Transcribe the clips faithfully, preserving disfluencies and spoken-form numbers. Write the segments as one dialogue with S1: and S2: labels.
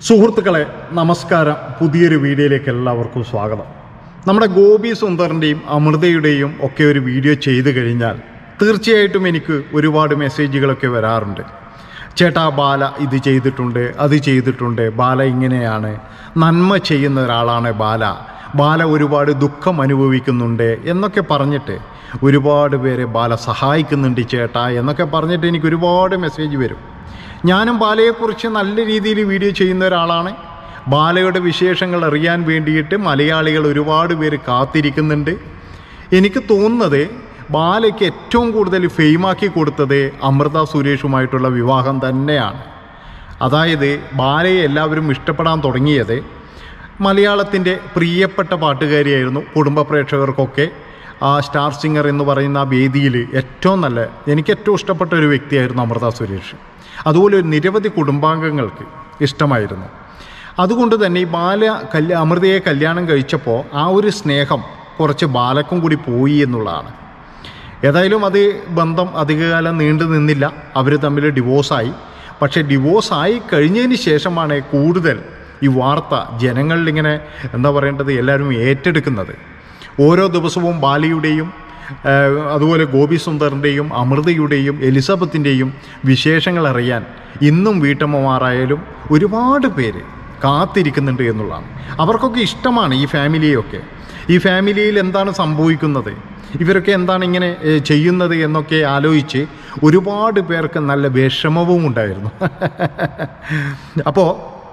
S1: സുഹൃത്തുക്കളെ നമസ്കാരം. പുതിയൊരു വീഡിയോയിലേക്ക് എല്ലാവർക്കും സ്വാഗതം. നമ്മുടെ ഗോപി സുന്ദറിൻ്റെയും അമൃതയുടെയും ഒക്കെ ഒരു വീഡിയോ ചെയ്തു കഴിഞ്ഞാൽ തീർച്ചയായിട്ടും എനിക്ക് ഒരുപാട് മെസ്സേജുകളൊക്കെ വരാറുണ്ട്. ചേട്ടാ, ബാല ഇത് ചെയ്തിട്ടുണ്ട്, അത് ചെയ്തിട്ടുണ്ട്, ബാല ഇങ്ങനെയാണ്, നന്മ ചെയ്യുന്ന ഒരാളാണ് ബാല, ബാല ഒരുപാട് ദുഃഖം അനുഭവിക്കുന്നുണ്ട് എന്നൊക്കെ പറഞ്ഞിട്ട് ഒരുപാട് പേരെ ബാല സഹായിക്കുന്നുണ്ട് ചേട്ടാ എന്നൊക്കെ പറഞ്ഞിട്ട് എനിക്ക് ഒരുപാട് മെസ്സേജ് വരും. ഞാനും ബാലയെക്കുറിച്ച് നല്ല രീതിയിൽ വീഡിയോ ചെയ്യുന്ന ഒരാളാണ്. ബാലയുടെ വിശേഷങ്ങൾ അറിയാൻ വേണ്ടിയിട്ട് മലയാളികൾ ഒരുപാട് പേര് കാത്തിരിക്കുന്നുണ്ട്. എനിക്ക് തോന്നുന്നത് ബാലയ്ക്ക് ഏറ്റവും കൂടുതൽ ഫെയിമാക്കി കൊടുത്തത് അമൃത സുരേഷുമായിട്ടുള്ള വിവാഹം തന്നെയാണ്. അതായത് ബാലയെ എല്ലാവരും ഇഷ്ടപ്പെടാൻ തുടങ്ങിയത് മലയാളത്തിൻ്റെ പ്രിയപ്പെട്ട പാട്ടുകാരിയായിരുന്നു. കുടുംബ പ്രേക്ഷകർക്കൊക്കെ ആ സ്റ്റാർ സിംഗർ എന്ന് പറയുന്ന ആ വേദിയിൽ ഏറ്റവും നല്ല, എനിക്ക് ഏറ്റവും ഇഷ്ടപ്പെട്ട ഒരു വ്യക്തിയായിരുന്നു അമൃത സുരേഷ്. അതുപോലെ നിരവധി കുടുംബാംഗങ്ങൾക്ക് ഇഷ്ടമായിരുന്നു. അതുകൊണ്ട് തന്നെ ഈ ബാല കല്യാ അമൃതയെ കല്യാണം കഴിച്ചപ്പോൾ ആ ഒരു സ്നേഹം കുറച്ച് ബാലക്കും കൂടി പോയി എന്നുള്ളതാണ്. ഏതായാലും അത് ബന്ധം അധികകാലം നീണ്ടു നിന്നില്ല. അവർ തമ്മിൽ ഡിവോഴ്സായി. പക്ഷേ ഡിവോഴ്സായി കഴിഞ്ഞതിന് ശേഷമാണ് കൂടുതൽ ഈ വാർത്ത ജനങ്ങളിലിങ്ങനെ എന്താ പറയേണ്ടത് എല്ലാവരും ഏറ്റെടുക്കുന്നത്. ഓരോ ദിവസവും ബാലയുടെയും അതുപോലെ ഗോപി സുന്ദറിൻ്റെയും അമൃതയുടെയും എലിസബത്തിൻ്റെയും വിശേഷങ്ങൾ അറിയാൻ ഇന്നും വീട്ടമ്മമാരായാലും ഒരുപാട് പേര് കാത്തിരിക്കുന്നുണ്ട് എന്നുള്ളതാണ്. അവർക്കൊക്കെ ഇഷ്ടമാണ് ഈ ഫാമിലിയൊക്കെ. ഈ ഫാമിലിയിൽ എന്താണ് സംഭവിക്കുന്നത്, ഇവരൊക്കെ എന്താണ് ഇങ്ങനെ ചെയ്യുന്നത് എന്നൊക്കെ ആലോചിച്ച് ഒരുപാട് പേർക്ക് നല്ല വിഷമവും ഉണ്ടായിരുന്നു. അപ്പോൾ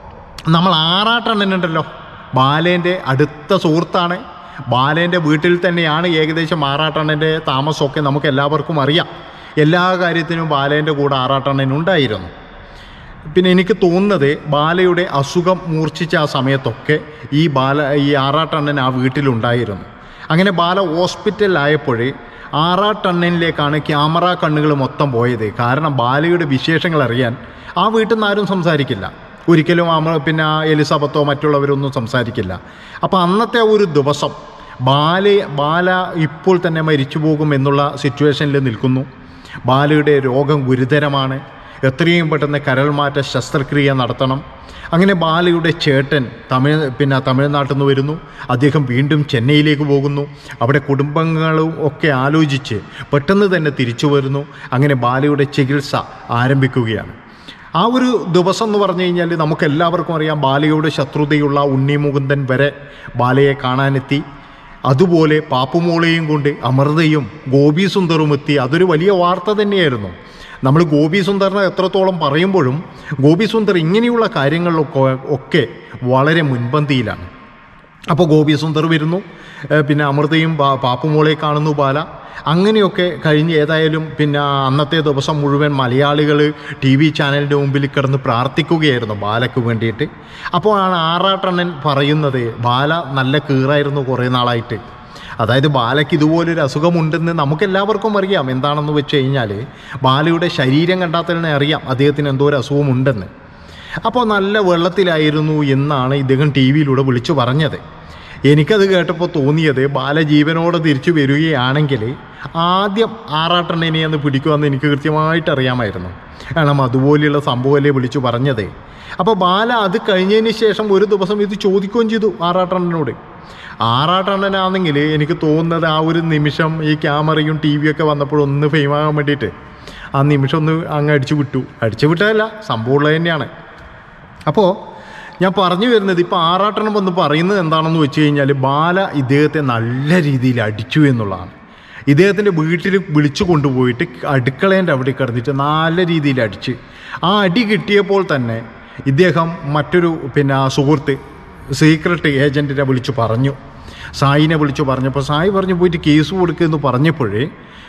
S1: നമ്മൾ ആറാട്ടണ്ണനുണ്ടല്ലോ, ബാലേൻ്റെ അടുത്ത സുഹൃത്താണ്. ബാലേൻ്റെ വീട്ടിൽ തന്നെയാണ് ഏകദേശം ആറാട്ടണ്ണൻ്റെ താമസമൊക്കെ നമുക്ക് എല്ലാവർക്കും അറിയാം. എല്ലാ കാര്യത്തിനും ബാലേൻ്റെ കൂടെ ആറാട്ടണ്ണനുണ്ടായിരുന്നു. പിന്നെ എനിക്ക് തോന്നുന്നത് ബാലയുടെ അസുഖം മൂർച്ഛിച്ച ആ സമയത്തൊക്കെ ഈ ബാല ഈ ആറാട്ടണ്ണൻ ആ വീട്ടിലുണ്ടായിരുന്നു. അങ്ങനെ ബാല ഹോസ്പിറ്റലിലായപ്പോൾ ആറാട്ടണ്ണനിലേക്കാണ് ക്യാമറ കണ്ണുകൾ മൊത്തം പോയത്. കാരണം ബാലയുടെ വിശേഷങ്ങൾ അറിയാൻ ആ വീട്ടിൽ നിന്ന് ആരും സംസാരിക്കില്ല. ഒരിക്കലും അമ പിന്നെ എലിസബത്തോ മറ്റുള്ളവരൊന്നും സംസാരിക്കില്ല. അപ്പോൾ അന്നത്തെ ഒരു ദിവസം ബാല ബാല ഇപ്പോൾ തന്നെ മരിച്ചു പോകും എന്നുള്ള സിറ്റുവേഷനിൽ നിൽക്കുന്നു. ബാലയുടെ രോഗം ഗുരുതരമാണ്. എത്രയും പെട്ടെന്ന് കരൾമാറ്റ ശസ്ത്രക്രിയ നടത്തണം. അങ്ങനെ ബാലയുടെ ചേട്ടൻ തമിഴ് പിന്നെ തമിഴ്നാട്ടിൽ നിന്ന് വരുന്നു. അദ്ദേഹം വീണ്ടും ചെന്നൈയിലേക്ക് പോകുന്നു. അവിടെ കുടുംബങ്ങളും ഒക്കെ ആലോചിച്ച് പെട്ടെന്ന് തന്നെ തിരിച്ചു വരുന്നു. അങ്ങനെ ബാലയുടെ ചികിത്സ ആരംഭിക്കുകയാണ്. ആ ഒരു ദിവസം എന്ന് പറഞ്ഞു കഴിഞ്ഞാൽ നമുക്കെല്ലാവർക്കും അറിയാം, ബാലയോട് ശത്രുതയുള്ള ഉണ്ണി മുകുന്ദൻ വരെ ബാലയെ കാണാനെത്തി. അതുപോലെ പാപ്പുമോളെയും കൊണ്ട് അമൃതയും ഗോപി സുന്ദറും എത്തി. അതൊരു വലിയ വാർത്ത തന്നെയായിരുന്നു. നമ്മൾ ഗോപി സുന്ദറിനെ എത്രത്തോളം പറയുമ്പോഴും ഗോപി സുന്ദർ ഇങ്ങനെയുള്ള കാര്യങ്ങളിലൊക്കെ ഒക്കെ വളരെ മുൻപന്തിയിലാണ്. അപ്പോൾ ഗോപി സുന്ദർ വരുന്നു, പിന്നെ അമൃതയും പാപ്പുമോളെ കാണുന്നു ബാല. അങ്ങനെയൊക്കെ കഴിഞ്ഞ് ഏതായാലും പിന്നെ അന്നത്തെ ദിവസം മുഴുവൻ മലയാളികൾ ടി വി ചാനലിൻ്റെ മുമ്പിൽ കിടന്ന് പ്രാർത്ഥിക്കുകയായിരുന്നു ബാലയ്ക്ക് വേണ്ടിയിട്ട്. അപ്പോഴാണ് ആറാട്ടണ്ണൻ പറയുന്നത് ബാല നല്ല കീറായിരുന്നു കുറേ നാളായിട്ട്. അതായത് ബാലയ്ക്ക് ഇതുപോലൊരു അസുഖമുണ്ടെന്ന് നമുക്കെല്ലാവർക്കും അറിയാം. എന്താണെന്ന് വെച്ച് കഴിഞ്ഞാൽ ബാലയുടെ ശരീരം കണ്ടാൽ തന്നെ അറിയാം അദ്ദേഹത്തിന് എന്തോ ഒരു അസുഖമുണ്ടെന്ന്. അപ്പോൾ നല്ല വെള്ളത്തിലായിരുന്നു എന്നാണ് ഇദ്ദേഹം ടി വിയിലൂടെ വിളിച്ചു പറഞ്ഞത്. എനിക്കത് കേട്ടപ്പോൾ തോന്നിയത് ബാല ജീവനോടെ തിരിച്ചു വരികയാണെങ്കിൽ ആദ്യം ആറാട്ടണ്ണനെ ഒന്ന് പിടിക്കുമെന്ന് എനിക്ക് കൃത്യമായിട്ട് അറിയാമായിരുന്നു. കാരണം അതുപോലെയുള്ള സംഭവമല്ലേ വിളിച്ചു പറഞ്ഞത്. അപ്പോൾ ബാല അത് കഴിഞ്ഞതിന് ശേഷം ഒരു ദിവസം ഇത് ചോദിക്കുകയും ചെയ്തു ആറാട്ടണ്ണനോട്. ആറാട്ടണ്ണനാണെങ്കിൽ എനിക്ക് തോന്നുന്നത് ആ ഒരു നിമിഷം ഈ ക്യാമറയും ടി വിയൊക്കെ വന്നപ്പോഴൊന്ന് ഫെയിമാകാൻ വേണ്ടിയിട്ട് ആ നിമിഷം ഒന്ന് അങ്ങ് അടിച്ചു വിട്ടു. അടിച്ചു വിട്ടതല്ല, സംഭവമുള്ളത് തന്നെയാണ്. അപ്പോൾ ഞാൻ പറഞ്ഞു വരുന്നത്, ഇപ്പോൾ ആറാട്ടണ്ണൻ വന്ന് പറയുന്നത് എന്താണെന്ന് വെച്ച് കഴിഞ്ഞാൽ ബാല ഇദ്ദേഹത്തെ നല്ല രീതിയിൽ അടിച്ചു എന്നുള്ളതാണ്. ഇദ്ദേഹത്തിൻ്റെ വീട്ടിൽ വിളിച്ചു കൊണ്ടുപോയിട്ട് അടുക്കളേൻ്റെ അവിടെ കിടന്നിട്ട് നല്ല രീതിയിൽ അടിച്ച് ആ അടി കിട്ടിയപ്പോൾ തന്നെ ഇദ്ദേഹം മറ്റൊരു പിന്നെ സുഹൃത്ത് സീക്രട്ട് ഏജൻറ്റിനെ വിളിച്ചു പറഞ്ഞു, സായിനെ വിളിച്ചു പറഞ്ഞപ്പോൾ സായി പറഞ്ഞു പോയിട്ട് കേസ് കൊടുക്കുമെന്ന് പറഞ്ഞപ്പോഴേ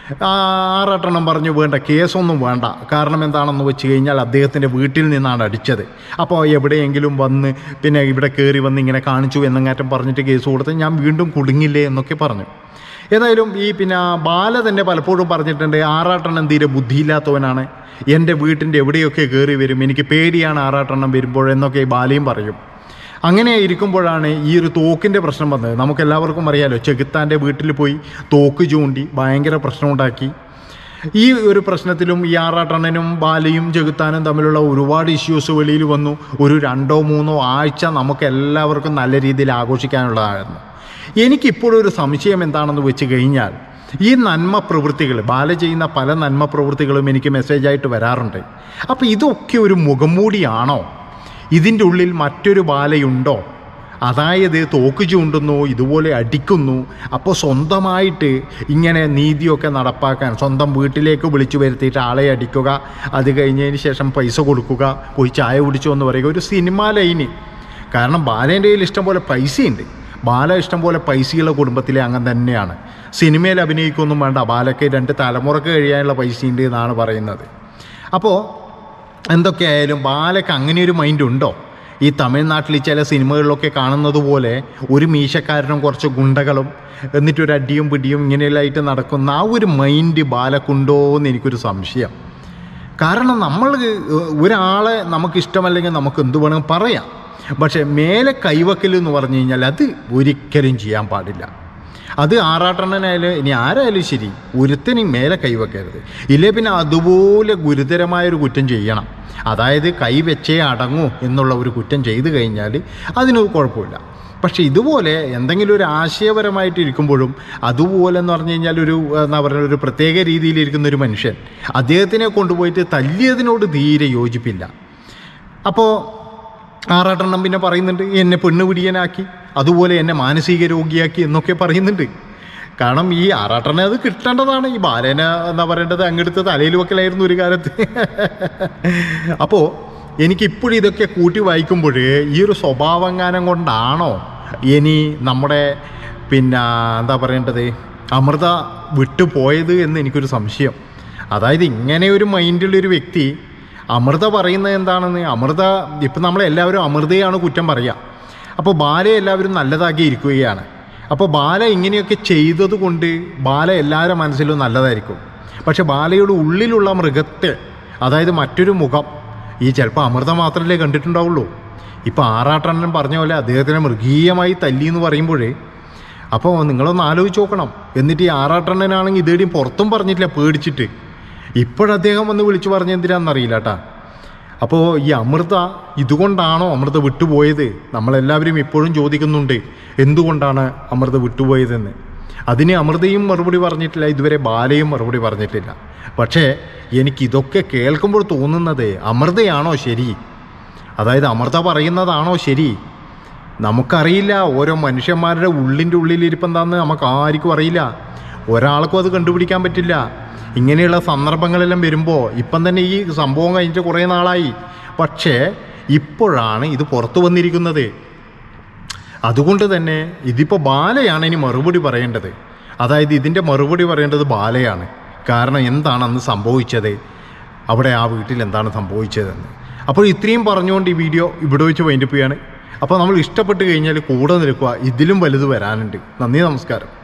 S1: ആറാട്ടെണ്ണം പറഞ്ഞു വേണ്ട, കേസൊന്നും വേണ്ട. കാരണം എന്താണെന്ന് വെച്ച് കഴിഞ്ഞാൽ അദ്ദേഹത്തിൻ്റെ വീട്ടിൽ നിന്നാണ് അടിച്ചത്. അപ്പോൾ എവിടെയെങ്കിലും വന്ന് പിന്നെ ഇവിടെ കയറി വന്ന് ഇങ്ങനെ കാണിച്ചു എന്നങ്ങാറ്റം പറഞ്ഞിട്ട് കേസ് കൊടുത്ത് ഞാൻ വീണ്ടും കുടുങ്ങില്ലേ എന്നൊക്കെ പറഞ്ഞു. ഏതായാലും ഈ പിന്നെ ബാല തന്നെ പലപ്പോഴും പറഞ്ഞിട്ടുണ്ട് ആറാട്ടെണ്ണം തീരെ ബുദ്ധിയില്ലാത്തവനാണ്, എൻ്റെ വീട്ടിൻ്റെ എവിടെയൊക്കെ കയറി വരും, എനിക്ക് പേടിയാണ് ആറാട്ടെണ്ണം വരുമ്പോഴെന്നൊക്കെ ബാലയും പറയും. അങ്ങനെ ഇരിക്കുമ്പോഴാണ് ഈ ഒരു തോക്കിൻ്റെ പ്രശ്നം വന്നത്. നമുക്കെല്ലാവർക്കും അറിയാമല്ലോ, ചെകുത്താൻ്റെ വീട്ടിൽ പോയി തോക്ക് ചൂണ്ടി ഭയങ്കര പ്രശ്നമുണ്ടാക്കി. ഈ ഒരു പ്രശ്നത്തിലും ഈ ആറാട്ടണ്ണനും ബാലയും ജഗത്താനും തമ്മിലുള്ള ഒരുപാട് ഇഷ്യൂസ് വെളിയിൽ വന്നു. ഒരു രണ്ടോ മൂന്നോ ആഴ്ച നമുക്ക് എല്ലാവർക്കും നല്ല രീതിയിൽ ആഘോഷിക്കാനുള്ളതായിരുന്നു. എനിക്കിപ്പോഴൊരു സംശയം എന്താണെന്ന് വെച്ച് കഴിഞ്ഞാൽ, ഈ നന്മ പ്രവൃത്തികൾ, ബാല ചെയ്യുന്ന പല നന്മ പ്രവൃത്തികളും എനിക്ക് മെസ്സേജായിട്ട് വരാറുണ്ട്. അപ്പോൾ ഇതൊക്കെ ഒരു മുഖംമൂടിയാണോ? ഇതിൻ്റെ ഉള്ളിൽ മറ്റൊരു ബാലയുണ്ടോ? അതായത് തോക്ക് ചൂണ്ടുന്നു, ഇതുപോലെ അടിക്കുന്നു. അപ്പോൾ സ്വന്തമായിട്ട് ഇങ്ങനെ നീതിയൊക്കെ നടപ്പാക്കാൻ സ്വന്തം വീട്ടിലേക്ക് വിളിച്ചു വരുത്തിയിട്ട് ആളെ അടിക്കുക, അത് കഴിഞ്ഞതിന് ശേഷം പൈസ കൊടുക്കുക, പോയി ചായ കുടിച്ചോ എന്ന് പറയുക, ഒരു സിനിമ ലൈന്. കാരണം ബാലേൻ്റെ കയ്യിൽ ഇഷ്ടം പോലെ പൈസയുണ്ട്. ബാല ഇഷ്ടം പോലെ പൈസയുള്ള കുടുംബത്തിലെ അങ്ങനെ തന്നെയാണ്. സിനിമയിൽ അഭിനയിക്കൊന്നും വേണ്ട, ബാലയ്ക്ക് രണ്ട് തലമുറക്ക് കഴിയാനുള്ള പൈസയുണ്ട് എന്നാണ് പറയുന്നത്. അപ്പോൾ എന്തൊക്കെയായാലും ബാലയ്ക്ക് അങ്ങനെയൊരു മൈൻഡ് ഉണ്ടോ? ഈ തമിഴ്നാട്ടിൽ ചില സിനിമകളിലൊക്കെ കാണുന്നത് പോലെ ഒരു മീശക്കാരനും കുറച്ച് ഗുണ്ടകളും എന്നിട്ടൊരു അടിയും പിടിയും ഇങ്ങനെയെല്ലാമായിട്ട് നടക്കുന്ന ആ ഒരു മൈൻഡ് ബാലക്കുണ്ടോ എന്ന് എനിക്കൊരു സംശയം. കാരണം നമ്മൾ ഒരാളെ നമുക്കിഷ്ടമല്ലെങ്കിൽ നമുക്ക് എന്ത് വേണമെങ്കിൽ പറയാം. പക്ഷേ മേലെ കൈവക്കൽ എന്ന് പറഞ്ഞു കഴിഞ്ഞാൽ അത് ഒരിക്കലും ചെയ്യാൻ പാടില്ല. അത് ആറാട്ടണ്ണനായാലും ഇനി ആരായാലും ശരി, ഒരുത്തനും മേലെ കൈവെക്കരുത്. ഇല്ലേ പിന്നെ അതുപോലെ ഗുരുതരമായൊരു കുറ്റം ചെയ്യണം. അതായത് കൈവെച്ചേ അടങ്ങൂ എന്നുള്ള ഒരു കുറ്റം ചെയ്തു കഴിഞ്ഞാൽ അതിന് കുഴപ്പമില്ല. പക്ഷേ ഇതുപോലെ എന്തെങ്കിലും ഒരു ആശയപരമായിട്ട് ഇരിക്കുമ്പോഴും അതുപോലെ എന്ന് പറഞ്ഞു കഴിഞ്ഞാൽ ഒരു എന്താ പറയുക, ഒരു പ്രത്യേക രീതിയിലിരിക്കുന്ന ഒരു മനുഷ്യൻ അദ്ദേഹത്തിനെ കൊണ്ടുപോയിട്ട് തല്ലിയതിനോട് തീരെ യോജിപ്പില്ല. അപ്പോൾ ആറാട്ടെണ്ണം പിന്നെ പറയുന്നുണ്ട് എന്നെ പെണ്ണ് പിടിയനാക്കി, അതുപോലെ എന്നെ മാനസിക രോഗിയാക്കി എന്നൊക്കെ പറയുന്നുണ്ട്. കാരണം ഈ ആറാട്ടെണ്ണ അത് കിട്ടേണ്ടതാണ്. ഈ ബാലേനെ എന്താ പറയേണ്ടത്, അങ്ങെടുത്ത് തലയിൽ വെക്കലായിരുന്നു ഒരു കാലത്ത്. അപ്പോൾ എനിക്കിപ്പോഴും ഇതൊക്കെ കൂട്ടി വായിക്കുമ്പോൾ ഈ ഒരു സ്വഭാവങ്ങാനം കൊണ്ടാണോ ഇനി നമ്മുടെ പിന്നെ എന്താ പറയേണ്ടത് അമൃത വിട്ടുപോയത് എന്ന് എനിക്കൊരു സംശയം. അതായത് ഇങ്ങനെ ഒരു മൈൻഡുള്ളൊരു വ്യക്തി അമൃത പറയുന്നത് എന്താണെന്ന്, അമൃത ഇപ്പം നമ്മളെല്ലാവരും അമൃതയാണ് കുറ്റം പറയുക. അപ്പോൾ ബാലയെ എല്ലാവരും നല്ലതാക്കി ഇരിക്കുകയാണ്. അപ്പോൾ ബാല ഇങ്ങനെയൊക്കെ ചെയ്തത് കൊണ്ട് ബാല എല്ലാവരുടെ മനസ്സിലും നല്ലതായിരിക്കും. പക്ഷെ ബാലയുടെ ഉള്ളിലുള്ള മൃഗത്തെ, അതായത് മറ്റൊരു മുഖം, ഈ ചിലപ്പോൾ അമൃത മാത്രമല്ലേ കണ്ടിട്ടുണ്ടാവുള്ളൂ. ഇപ്പോൾ ആറാട്ടണ്ണൻ പറഞ്ഞ പോലെ അദ്ദേഹത്തിനെ മൃഗീയമായി തല്ലി എന്ന് പറയുമ്പോഴേ, അപ്പോൾ നിങ്ങളൊന്ന് ആലോചിച്ച് നോക്കണം. എന്നിട്ട് ഈ ആറാട്ടണ്ണനാണെങ്കിൽ ഇതേടിയും പുറത്തും പറഞ്ഞിട്ടില്ല, പേടിച്ചിട്ട്. ഇപ്പോഴദ്ദേഹം വന്ന് വിളിച്ചു പറഞ്ഞെന്തിനാണെന്നറിയില്ല കേട്ടാ. അപ്പോൾ ഈ അമൃത ഇതുകൊണ്ടാണോ അമൃത വിട്ടുപോയത്? നമ്മളെല്ലാവരും ഇപ്പോഴും ചോദിക്കുന്നുണ്ട് എന്തുകൊണ്ടാണ് അമൃത വിട്ടുപോയതെന്ന്. അതിന് അമൃതയും മറുപടി പറഞ്ഞിട്ടില്ല, ഇതുവരെ ബാലയും മറുപടി പറഞ്ഞിട്ടില്ല. പക്ഷേ എനിക്കിതൊക്കെ കേൾക്കുമ്പോൾ തോന്നുന്നത് അമൃതയാണോ ശരി? അതായത് അമൃത പറയുന്നതാണോ ശരി? നമുക്കറിയില്ല. ഓരോ മനുഷ്യന്മാരുടെ ഉള്ളിൻ്റെ ഉള്ളിലിരിപ്പം എന്താണെന്ന് നമുക്ക് ആർക്കും അറിയില്ല. ഒരാൾക്കും അത് കണ്ടുപിടിക്കാൻ പറ്റില്ല. ഇങ്ങനെയുള്ള സന്ദർഭങ്ങളെല്ലാം വരുമ്പോൾ ഇപ്പം തന്നെ ഈ സംഭവം കഴിഞ്ഞിട്ട് കുറേ നാളായി, പക്ഷേ ഇപ്പോഴാണ് ഇത് പുറത്തു വന്നിരിക്കുന്നത്. അതുകൊണ്ട് തന്നെ ഇതിപ്പോൾ ബാലയാണ് ഇനി മറുപടി പറയേണ്ടത്. അതായത് ഇതിൻ്റെ മറുപടി പറയേണ്ടത് ബാലയാണ്. കാരണം എന്താണ് അന്ന് സംഭവിച്ചത്, അവിടെ ആ വീട്ടിൽ എന്താണ് സംഭവിച്ചതെന്ന്. അപ്പോൾ ഇത്രയും പറഞ്ഞുകൊണ്ട് ഈ വീഡിയോ ഇവിടെ വെച്ച് വൈൻഡപ്പ് ചെയ്യാണ്. അപ്പോൾ നമ്മൾ ഇഷ്ടപ്പെട്ട് കഴിഞ്ഞാൽ കൂടെ നിൽക്കുക, ഇതിലും വലുത് വരാനുണ്ട്. നന്ദി, നമസ്കാരം.